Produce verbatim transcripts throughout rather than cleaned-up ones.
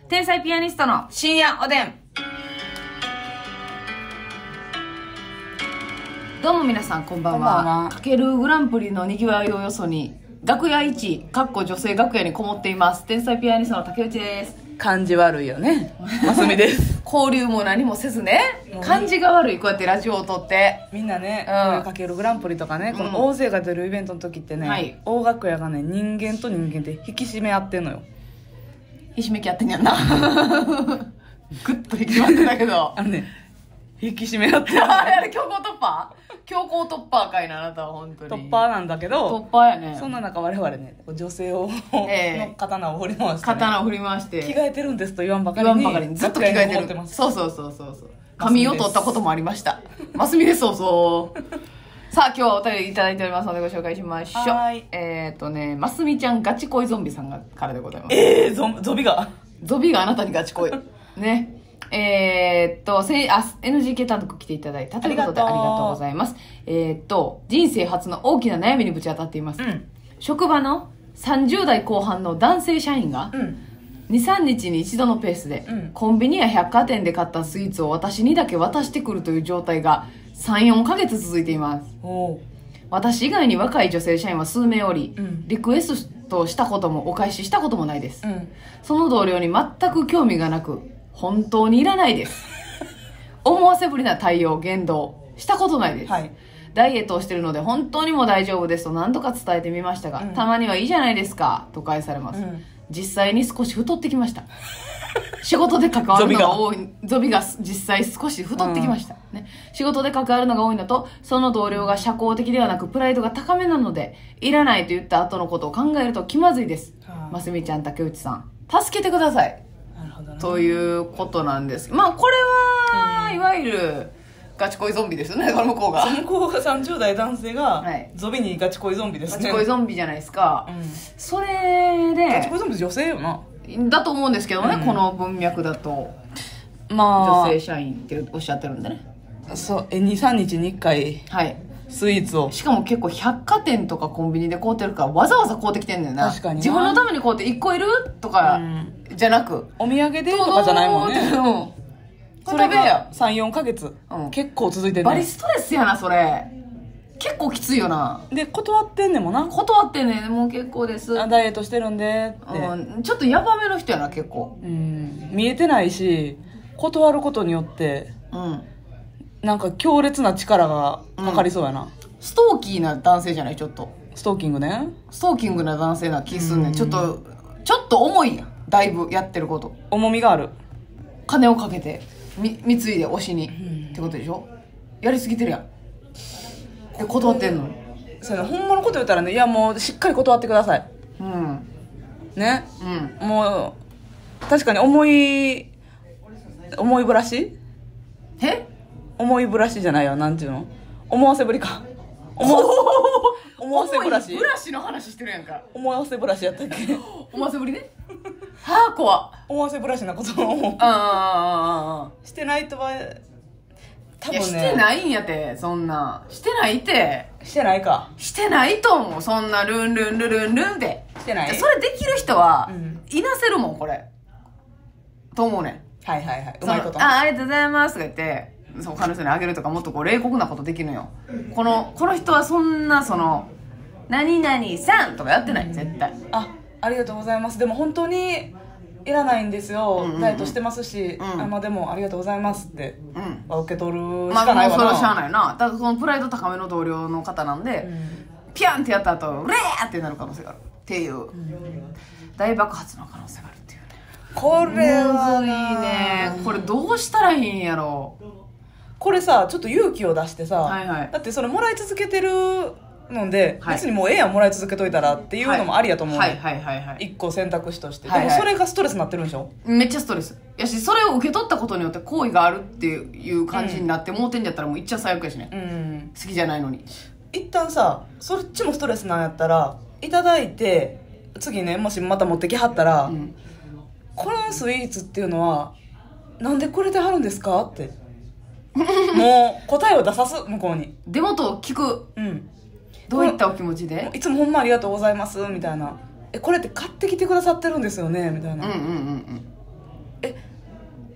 天才ピアニストの深夜おでん。どうも皆さんこんばんは。 こんばんは。 かけるグランプリのにぎわいをよそに楽屋一かっこ女性楽屋にこもっています天才ピアニストの竹内です。 感じ悪いよね。ますみです。 交流も何もせずね、感じが悪い。こうやってラジオを撮ってみんなね、 うんこういうかけるグランプリとかね、この大勢が出るイベントの時ってね、 はい、 大楽屋がね、人間と人間で引き締め合ってんのよ。 ひしめき合ってんやんな。グッと引き締まってたけどあのね、引き締め合ってる。 あれ強行突破強行突破かいな、あなたは本当に突破なんだけど、 突破やね。 そんな中我々ね、女性を、 ええの刀を振り回して、ね、 刀を振り回して着替えてるんですと言わんばか言りにわんばかりにずっと着替えてる。 てます。 そうそうそうそうそう。髪を取ったこともありました。ますみです。そうそうさあ今日はお便りいただいておりますのでご紹介しましょう。 はい。 えっ、ー、とね、ますみちゃんガチ恋ゾンビさんがからでございます。 えー、ゾゾビがゾビがあなたにガチ恋ね。えー、っとせあ エヌジーケー 単独来ていただいたということでありがとうございます。えー、っと人生初の大きな悩みにぶち当たっています、うん、職場のさんじゅう代後半の男性社員が、うん、にさんにちに一度のペースで、うん、コンビニや百貨店で買ったスイーツを私にだけ渡してくるという状態が さん,よん ヶ月続いています。お私以外に若い女性社員は数名おり、うん、リクエストしたこともお返ししたこともないです、うん、その同僚に全く興味がなく本当にいらないです思わせぶりな対応言動したことないです、はい、ダイエットをしてるので本当にもう大丈夫ですと何度か伝えてみましたが、うん、たまにはいいじゃないですかと返されます、うん、実際に少し太ってきました仕事で関わるのが多いゾビが実際少し太ってきました、うんね、仕事で関わるのが多いのとその同僚が社交的ではなくプライドが高めなのでいらないと言った後のことを考えると気まずいです、はあ、ますみちゃん竹内さん助けてくださいということなんです。まあこれは、うん、いわゆるガチ恋ゾンビですよね。この向こうが向こうがさんじゅう代男性が、はい、ゾビにガチ恋ゾンビですね。 ガチ恋ゾンビじゃないですか、うん、それでガチ恋ゾンビ女性よなだと思うんですけどね、うん、この文脈だとまあ女性社員っておっしゃってるんでね。 そうえにさんにちにいっかいはいスイーツをしかも結構百貨店とかコンビニで買うてるからわざわざ買うてきてんだよな。確かに自分のために買うていっこいるとか、うんじゃなくお土産でとかじゃないもんね。 それがさん,よん ヶ月、うん、結構続いてるね。 バリストレスやなそれ。結構きついよな。 で断ってんねんもんな。 断ってんねんもう結構ですあダイエットしてるんでって、 うん、ちょっとヤバめの人やな結構。 うん見えてないし断ることによって、うん、なんか強烈な力がかかりそうやな、うん、 ストーキーな男性じゃないちょっと。 ストーキングね。 ストーキングな男性な気すんねん。ちょっとちょっと重いやん。だいぶやってること重みがある。 金をかけてみ貢いで推しに、うん、ってことでしょ。やりすぎてるやん。で断ってんの。 それほんまのこと言ったらねいやもうしっかり断ってください。うんね、うん、もう確かに重い重いブラシえ重いブラシじゃないよなんていうの思わせぶりか思わせ思わせブラシブラシの話してるやんか。 思わせブラシやったっけ思わせぶりねはあ怖っ。 思わせブラシなことをああしてないとは多分ね。 いやしてないんやて。そんなしてないってしてないかしてないと思う。そんなルンルンルルンルンってしてない。 それできる人は、うん、いなせるもんこれと思うねん。 はいはいはい。うまいことあありがとうございますとか言ってそう彼女にあげるとかもっとこう冷酷なことできるのよ。このこの人はそんなその何々さんとかやってない、うん、絶対。 あありがとうございます。でも本当にいらないんですよ、うんうんうん、ダイエットしてますし、うん、あまあ、でもありがとうございますって、うん、まあ、受け取るしかないわな。 まあ、それはしゃあないな。だからそのプライド高めの同僚の方なんで、うん、ピャンってやった後レーってなる可能性があるっていう、うん、大爆発の可能性があるっていうね。 これはむずいね。これどうしたらいいんやろ。 これさちょっと勇気を出してさ、 はいはい、 だってそれもらい続けてるので、はい、別にもうええやんもらい続けといたらっていうのもありやと思う、 はいはいはいはい、 一個選択肢として、 はいはい、 でもそれがストレスになってるんでしょ。 めっちゃストレスやしそれを受け取ったことによって好意があるっていう感じになって、うん、もうてんじゃったらもういっちゃ最悪やしね、うん、好きじゃないのに。 一旦さそっちもストレスなんやったらいただいて次ねもしまた持ってきはったら、うん、このスイーツっていうのはなんでくれてはるんですかってもう答えを出さす向こうに出元を聞く、うん、どういったお気持ちでいつもほんまありがとうございますみたいなえこれって買ってきてくださってるんですよねみたいな、うんうんうんうん、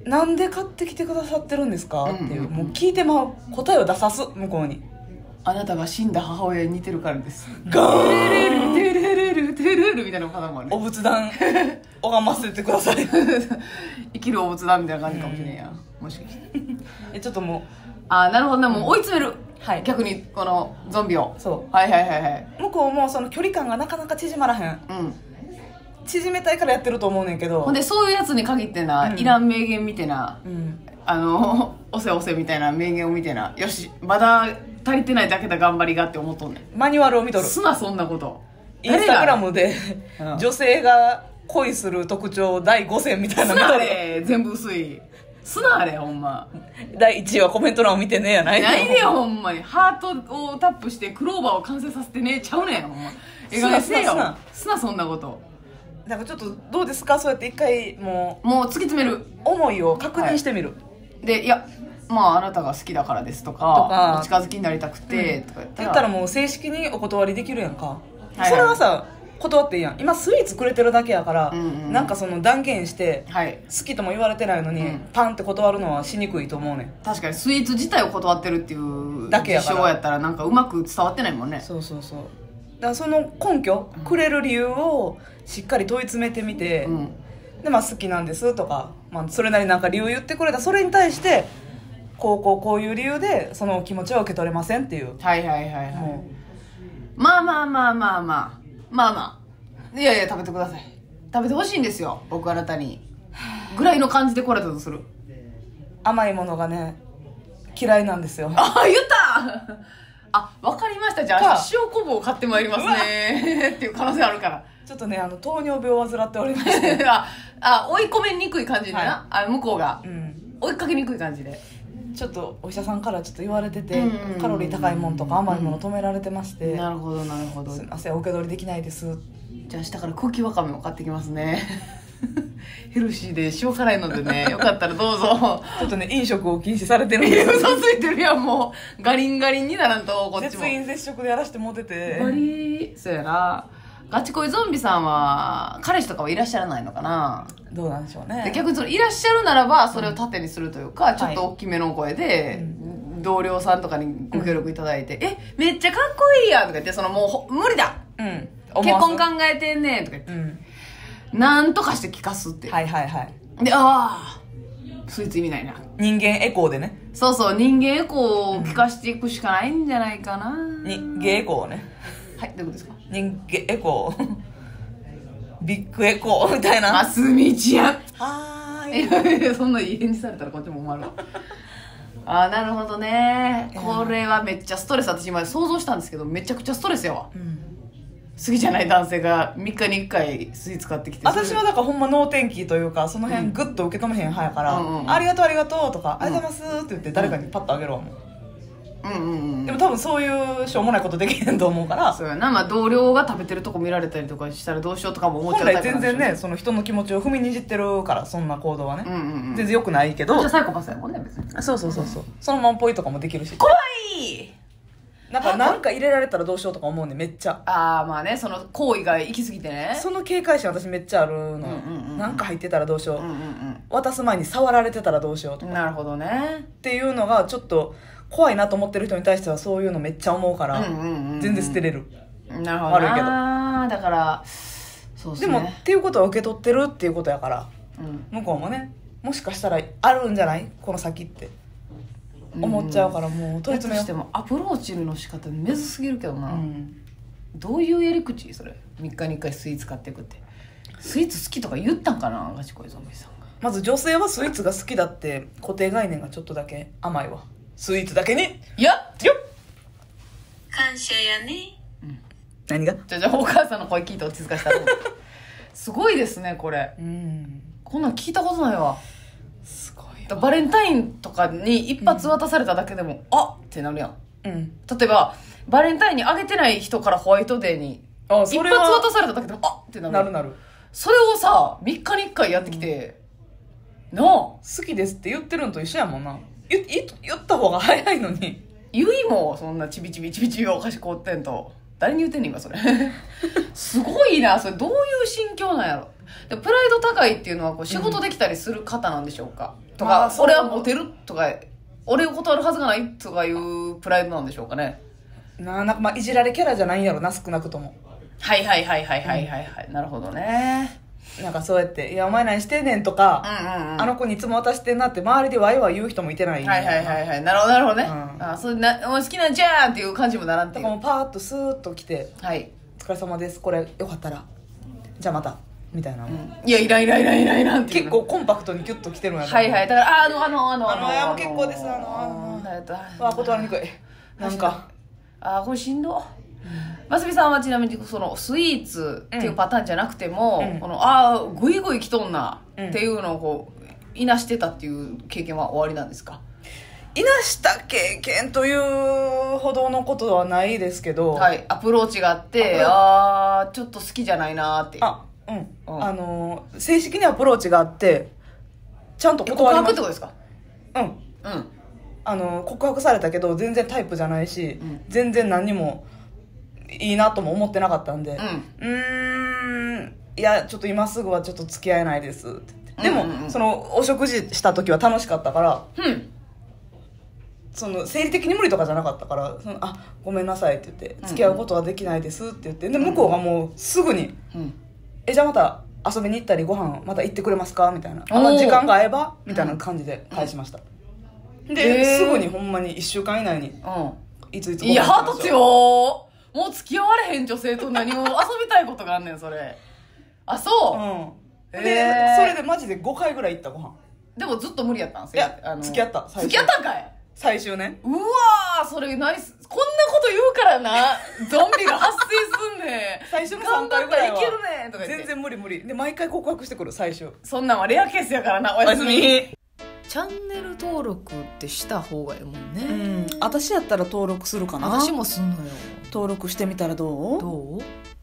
なんで買ってきてくださってるんですかっていう、 うんうんうん、 もう聞いてまう、答えを出さす向こうに。 あなたが死んだ母親に似てるからですガーンテレレルテレレルテレレみたいなパターンもあるねお仏壇拝ませてください生きるお仏壇みたいな感じかもしれんや、もしかしてえちょっともうあなるほどね、もう追い詰める、 はい逆にこのゾンビを。 そうはいはいはいはい。 向こうもその距離感がなかなか縮まらへん、 うん縮めたいからやってると思うねんけど、 ほんでそういうやつに限ってな、 うんいらん名言みてな、 うんあのおせおせみたいな名言を見てな、よしまだ足りてないだけだ頑張りがって思っとんねん。 マニュアルを見とる。 すなそんなこと。 インスタグラムでうん女性が恋する特徴だいごせんみたいなすなあの見とる。 れ全部薄い。すなあれほんま。 だいいちいはコメント欄を見てねえやないないでよほんまに。ハートをタップしてクローバーを完成させてねちゃうねんほんま。えがねせえよすなすなそんなこと。 だからちょっとどうですか、そうやって一回ももう突き詰める。 う思いを確認してみる、 でいやまああなたが好きだからですとか、 とかお近づきになりたくて、とか言ったら言ったらもう正式にお断りできるやんか、 はいはいそれはさ断っていいやん。今スイーツくれてるだけやから、 うんうんなんかその断言してはい好きとも言われてないのに、 うんパンって断るのはしにくいと思うねん。 確かにスイーツ自体を断ってるっていうだけやから事象やったらなんかうまく伝わってないもんね。 そうそうそう。だからその根拠、くれる理由をしっかり問い詰めてみて、 うんでまあ好きなんですとか、まあ、それなりなんか理由言ってくれた、それに対してこうこうこういう理由でその気持ちは受け取れませんっていう、 はいはいはいはい、 もまあまあまあまあまあまあまあいやいや食べてください、食べてほしいんですよ僕あなたにぐらいの感じで来れたとする。 う甘いものがね嫌いなんですよ。 あ言ったあ分かりました、じゃあか塩昆布を買ってまいりますねっていう可能性あるからちょっとねあの糖尿病を患っておりましてああ追い込めにくい感じでな、 はいあ向こうがうん追いかけにくい感じでちょっとお医者さんからちょっと言われてて、 うんうんうんカロリー高いものとか甘いもの止められてまして、 なるほどなるほど、 すいませんお受け取りできないです。 じゃあ明日から茎わかめを買ってきますねヘルシーで塩辛いのでねよかったらどうぞちょっとね飲食を禁止されてるんいですや嘘ついてるやんもうガリンガリンにならんとこっちも絶飲絶食でやらせてもってて、 ガリそうやな。ガチ恋ゾンビさんは彼氏とかはいらっしゃらないのかな。 どうなんでしょうね。 で逆にそのいらっしゃるならばそれを盾にするというか、ちょっと大きめの声で、同僚さんとかにご協力いただいて「えめっちゃかっこいいやん」とか言って、そのもうほ無理だうん結婚考えてんねんとか言って、 うんなんとかして聞かすって、 はいはいはい。 でああスイーツ意味ないな、 人間エコーでね。 そうそう人間エコーを聞かしていくしかないんじゃないかな、 人間エコーね。 はいどういうことですか。 人間エコービッグエコーみたいな。 ますみちゃんはーい。 いやいやそんないい返事されたらこっちも困るわあーなるほどね。これはめっちゃストレス、私今想像したんですけどめちゃくちゃストレスやわ。 うん好きじゃない男性がみっかにいっかいスイーツ買ってきて、 私はだからほんま脳天気というかその辺グッと受け止めへん派やから、 うんうんうんありがとうありがとうとか、ありがとうございますって言って誰かにパッとあげるわもん、 うんうんうんでも多分そういうしょうもないことできへんと思うから、 そうやな、まあ、同僚が食べてるとこ見られたりとかしたらどうしようとかも思っちゃ本来うタイプなんでしょ全然ねその人の気持ちを踏みにじってるからそんな行動はね、 うんうんうん全然良くないけど、 じゃあサイコパスやもんね別に。 そうそうそうそうそのままポイとかもできるし、 怖い。 なんかなんか入れられたらどうしようとか思うねめっちゃ。 ああまあね、その行為が行き過ぎてね。 その警戒心私めっちゃあるの、 うんうんうんなんか入ってたらどうしよう、 うんうん渡す前に触られてたらどうしようとかうんなるほどね。 っていうのがちょっと怖いなと思ってる人に対してはそういうのめっちゃ思うから、 うんうんうんうん全然捨てれる、 なるほど悪いけどな。だからそうっすね。 でもっていうことは受け取ってるっていうことやからうん向こうもねもしかしたらあるんじゃないこの先って思っちゃうから、もう問い詰めよだとしてもアプローチの仕方めずすぎるけどな、 う、うん、 どういうやり口それ。みっかにいっかいスイーツ買っていくって、スイーツ好きとか言ったんかなガチ恋ゾンビさんが。 まず女性はスイーツが好きだって固定概念がちょっとだけ甘いわ。スイーツだけにいやよっ感謝やね。 何がじゃあじゃあお母さんの声聞いて落ち着かしたらすごいですねこれ。 うんこんなん聞いたことないわ。 すごいバレンタインとかに一発渡されただけでも、あっってなるやん。 うん例えばバレンタインにあげてない人からホワイトデーにあ一発それは渡されただけでもあっってなるなるなるそれをさみっかにいっかいやってきて、なあ好きですって言ってるのと一緒やもんな。言言言った方が早いのにゆいもそんなちびちびちびちびお菓子買ってんと誰に言ってんねん今それすごいな。それどういう心境なんやろ。でプライド高いっていうのはこう仕事できたりする方なんでしょうか、うん、とか、まあ、俺はモテるとか俺を断るはずがないとかいうプライドなんでしょうかね。 ななんかまあいじられキャラじゃないんやろな、少なくとも。 はいはいはいはいはいはいはい、うん、なるほどね。 なんかそうやって「いやお前何してんねん」とか、うんうんうん、あの子にいつも渡してんなって周りでワイワイ言う人もいてない。 はいはいはいはい、なるほどなるほどね、うん、あそれな好きなんじゃんっていう感じもならんっていう。 だからもうパーッとスーッと来て「はい、お疲れ様です、これよかったらじゃあまた」みたいな、うん、 いやいらんいらんいらんいらんいらんって結構コンパクトにキュッと来てるんやはいはい。だからあのあのあのあのあの結構ですあのあのあの断りにくいなんかあこれしんど。ますみさんはちなみにそのスイーツっていうパターンじゃなくても、うん、このああグイグイ来とんなっていうのをこういなしてたっていう経験は終わりなんですか？ いなした経験というほどのことはないですけど、 はい、アプローチがあってああちょっと好きじゃないなって。 あうん、うん、あの正式にアプローチがあってちゃんと断りました。告白ってことですか？うんうんあの告白されたけど全然タイプじゃないし、うん、全然何にもいいなとも思ってなかったんで、うん、うーんいやちょっと今すぐはちょっと付き合えないですって言って、でも、うんうんうん、そのお食事した時は楽しかったから、うん、その生理的に無理とかじゃなかったからそのあごめんなさいって言って付き合うことはできないですって言ってで向こうがもうすぐに、うん、えじゃあまた遊びに行ったりご飯また行ってくれますかみたいな、あ時間が合えばみたいな感じで返しました、うん、で、えー、すぐにほんまにいっしゅうかん以内に、うん、いついつご飯行きましょう。いやハート強ー。もう付き合われへん女性と何を遊びたいことがあんねんそれ。あそう、うん、で、えー、それでマジでごかいぐらい行ったご飯。でもずっと無理やったんですよ。いやあの付き合った付き合ったんかい最終ね。うわーそれナイス。こんなこと言うからなゾンビが発生すんねん最初のさんかいぐらいはいけるねんとか言って全然無理無理で毎回告白してくる最終。そんなんはレアケースやからな。おやすみ。チャンネル登録ってした方がいいもんね。うん私やったら登録するかな。私もすんのよ。登録してみたらどう？どう？